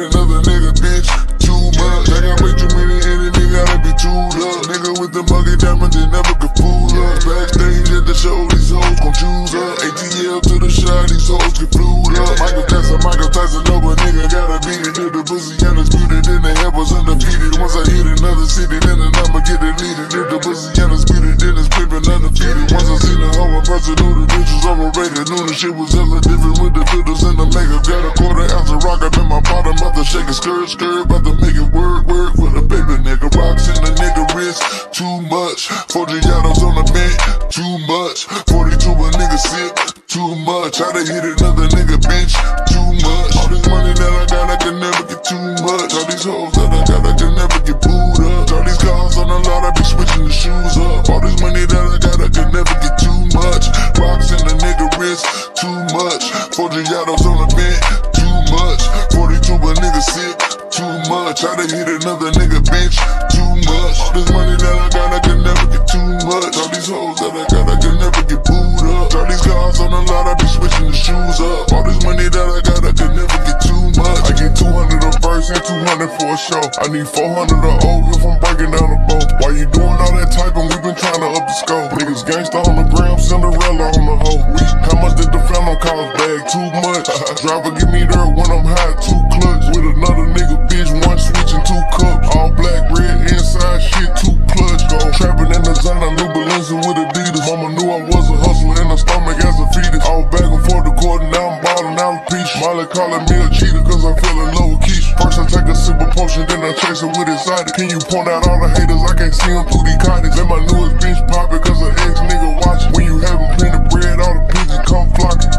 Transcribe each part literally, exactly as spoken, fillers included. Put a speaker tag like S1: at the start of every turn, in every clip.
S1: another nigga, bitch. Too much. I got way too many enemies, gotta be too up. Nigga with the muggy diamonds, they never could fool us. Backstage at the show, these hoes gon' choose up. A T L to the shot, these hoes get flued up. Michael Jackson, Michael Tyson, no, but nigga gotta beat it. Did the pussy undisputed, then they help us undefeated. Once I hit another city, then the number get deleted. Did the pussy undisputed, then it's pimpin' undefeated. Once I seen the whole in person, knew the bitch was overrated. Knew the shit was hella different with the filters and the makeup. Got a quarter ounce of rock up in my bottom, about to shake a skirt, skirt, about to make it work, work for the baby nigga. Rocks in the nigga wrist, too much. Forty Giados on the bench, too much. forty-two a nigga sip, too much. I done hit another nigga bench, too much. All this money that I got, I can never get too much. All these hoes that I got, I can never get booed up. All these cars on the lot, I be switching the shoes up. All this money that I got, I can never get too much. Rocks in the nigga wrist, too much. forty Giados on the bench, too much. forty-two a nigga sip, too much. I done hit another nigga bench, too much. All this money that I got, I can never get too much. All these hoes that I got, I can never get booed up. All these cars on the lot, I be switching the shoes up. All this money that I got, I can never get too much. I get two hundred a verse and two hundred for a show. I need four hundred a O if I'm breaking down the boat. Why you doing all that typing? We been trying to up the scope. Niggas gangsta on the gram, Cinderella on the hoe. Weak. How much did the family call us bag? Too much. Driver give me dirt when I'm high, two clutch. With another nigga bitch, one switch and two cups. All black, red, inside shit, two clutch. Go trapping in the zone, I knew Balenza with Adidas. Mama knew I was a hustler in the stomach as a fetus. All back and forth the court, and now I'm ballin' out of peach. Molly calling me a cheater cause I'm feeling low key. First I take a sip of potion, then I chase it with excited. Can you point out all the haters? I can't see them through these cottage. Let my newest bitch pop it cause an ex nigga watching. When you having plenty bread, all the pigeons come flocking.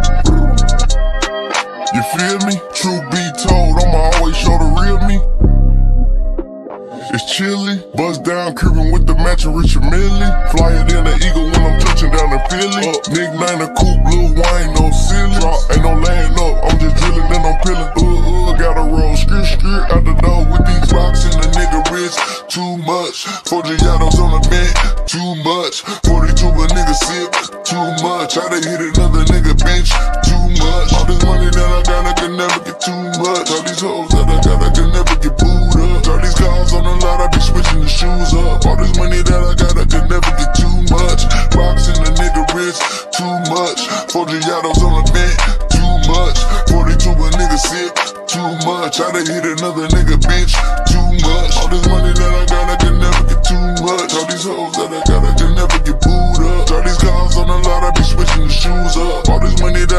S1: You feel me? Truth be told, I'ma always show the real me. It's chilly, buzz down Cuban with the matching Richard Millie. Flyer than an eagle when I'm touching down in Philly. Up, nickname the coupe, Lil Wayne, no silly. Drop, ain't no laying up, I'm just drilling, then I'm peeling. Uh, uh, gotta roll, skirt, skirt out the door with these rocks in the nigga wrist. Too much, forty Giados on the bench, too much. forty-two a nigga sip, too much. I done hit another nigga bench, too much. All this money that I got, I can never get too much. All these hoes that I got, I can never get booed up. All these cars on the lot, I be switching the shoes up. All this money that I got, I can never get too much. Rocks in the nigga wrist, too much. forty Giados on the bench, too much. forty-two a nigga sip, too much. I done hit another nigga bench, too much. All this money that I got, I can never get too much. All these hoes that I got, I can never get booed up. All these cars on the lot, I be switching the shoes up. All this money that